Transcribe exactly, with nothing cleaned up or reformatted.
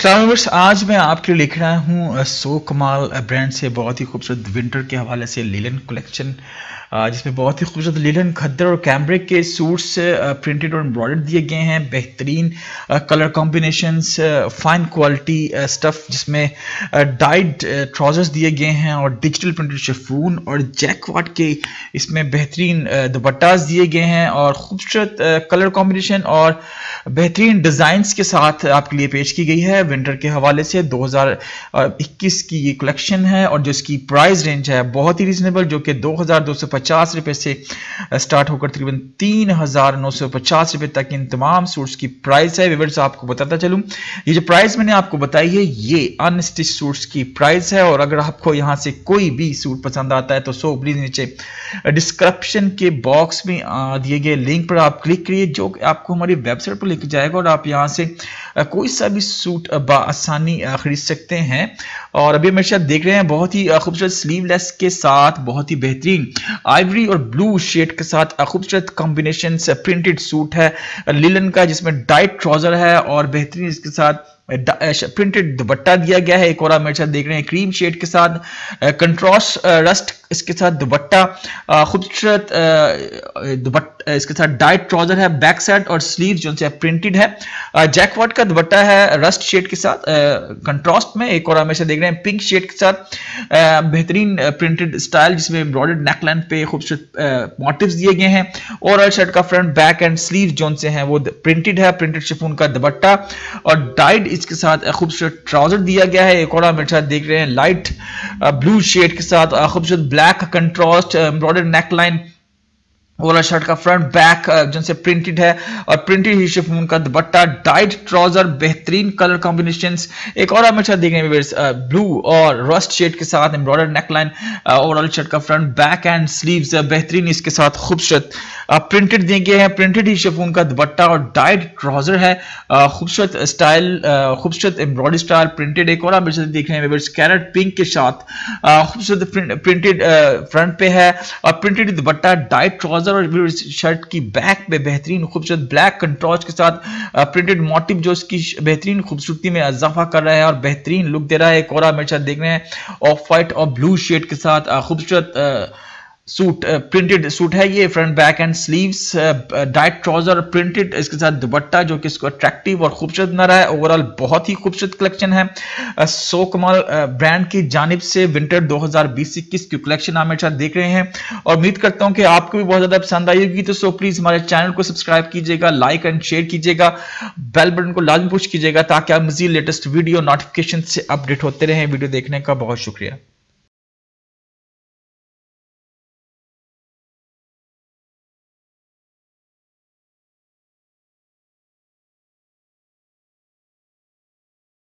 Viewers, आज मैं आपके लिए लिख रहा हूँ सो कमाल ब्रांड से बहुत ही खूबसूरत विंटर के हवाले से लिलन कलेक्शन, जिसमें बहुत ही खूबसूरत लिलन खद्दर और कैमब्रिक के सूट्स प्रिंटेड और एम्ब्रॉयडर्ड दिए गए हैं। बेहतरीन colour combinations, fine quality stuff जिसमें डाइड ट्राउजर्स दिए गए हैं और डिजिटल प्रिंटेड शिफॉन और जैकवाट के इसमें बेहतरीन दुपट्टास दिए गए हैं और खूबसूरत कलर कॉम्बिनेशन और बेहतरीन डिज़ाइंस के साथ आपके लिए पेश की गई है। विंटर के हवाले से दो हज़ार इक्कीस की ये कलेक्शन है और जो इसकी प्राइस रेंज है बहुत ही रीजनेबल, जो कि दो हज़ार दो सौ पचास रुपए से स्टार्ट होकर तकरीबन तीन हज़ार नौ सौ पचास रुपए तक इन तमाम सूट्स की प्राइस है। व्यूअर्स, आपको बताता चलूं, ये जो प्राइस मैंने आपको बताई है ये अनस्टिच सूट्स की प्राइस है। और अगर आपको यहाँ से कोई भी सूट पसंद आता है तो सो प्लीज नीचे डिस्क्रिप्शन के बॉक्स में दिए गए लिंक पर आप क्लिक करिए, जो आपको हमारी वेबसाइट पर लेकर जाएगा और आप यहाँ से कोई सा भी सूट आसानी खरीद सकते हैं। और अभी मेरे साथ देख रहे हैं बहुत ही खूबसूरत स्लीवलेस के साथ बहुत ही बेहतरीन आइवरी और ब्लू शेड के साथ खूबसूरत कॉम्बिनेशन प्रिंटेड सूट है लिलन का, जिसमें डाइट ट्राउजर है और बेहतरीन इसके साथ प्रिंटेड दुपट्टा दिया गया है। एक और आप मेरे साथ देख रहे हैं क्रीम शेड के साथ कंट्रास्ट रस्ट इसके साथ दुपट्टा, खूबसूरत दुपट्टा इसके साथ डाइट ट्राउजर है, बैक साइड और स्लीव जो है प्रिंटेड है। जैकवाट का दुपट्टा है रस्ट शेड के साथ कंट्रास्ट में। एक और आप मेरे साथ देख रहे हैं पिंक शेड के साथ बेहतरीन प्रिंटेड स्टाइल जिसमें एम्ब्रॉयडर्ड नेकलाइन पे खूबसूरत मोटिव्स दिए गए हैं। ओवरऑल शर्ट का front back and sleeve zone से हैं वो प्रिंटेड है, प्रिंटेड शिफॉन का दुपट्टा और डाइड इसके साथ खूबसूरत ट्राउजर दिया गया है। एक और आप मेरे साथ देख रहे हैं लाइट ब्लू शेड के साथ खूबसूरत ब्लैक कंट्रास्ट एम्ब्रॉयडर्ड नेकलाइन, वाला शर्ट का फ्रंट बैक जिनसे प्रिंटेड है और प्रिंटेड ही शिफॉन का दुपट्टा, डाइड ट्राउजर, बेहतरीन कलर कॉम्बिनेशंस। एक और आप मेरे साथ देख रहे हैं ब्लू और रस्ट शेड के साथ एम्ब्रॉयडर्ड नेकलाइन, ओवरऑल शर्ट का फ्रंट बैक एंड स्लीव्स बेहतरीन इसके साथ खूबसूरत प्रिंटेड दिए गए हैं, प्रिंटेड ही शिफॉन का दुपट्टा और डाइड ट्राउजर है, खूबसूरत स्टाइल, खूबसूरत एम्ब्रॉयडरी स्टाइल प्रिंटेड। एक और आप मेरे साथ देख रहे हैं कैरेट पिंक के साथ खूबसूरत प्रिंटेड फ्रंट पे है और प्रिंटेड दुपट्टा, डाइड ट्राउजर और शर्ट की बैक पे बेहतरीन खूबसूरत ब्लैक कंट्रास्ट के साथ प्रिंटेड मोटिव जो इसकी बेहतरीन खूबसूरती में इजाफा कर रहा है और बेहतरीन लुक दे रहा है। एक और आप मेरे साथ देख रहे हैं ऑफ वाइट और ब्लू शेड के साथ खूबसूरत सूट, प्रिंटेड सूट है ये, front back and sleeves, dyed trouser, printed इसके साथ दुपट्टा जो कि इसको अट्रैक्टिव और खूबसूरत बना रहा है। ओवरऑल बहुत ही खूबसूरत कलेक्शन है सो कमाल ब्रांड की जानिब से विंटर दो हज़ार बीस इक्कीस की कलेक्शन आप मेरे साथ देख रहे हैं और उम्मीद करता हूं कि आपको भी बहुत ज्यादा पसंद आई होगी। तो सो प्लीज हमारे चैनल को सब्सक्राइब कीजिएगा, लाइक एंड शेयर कीजिएगा, बेल बटन को लाजमी पुश कीजिएगा ताकि आप मजीद लेटेस्ट वीडियो नोटिफिकेशन से अपडेट होते रहें। वीडियो देखने का बहुत शुक्रिया।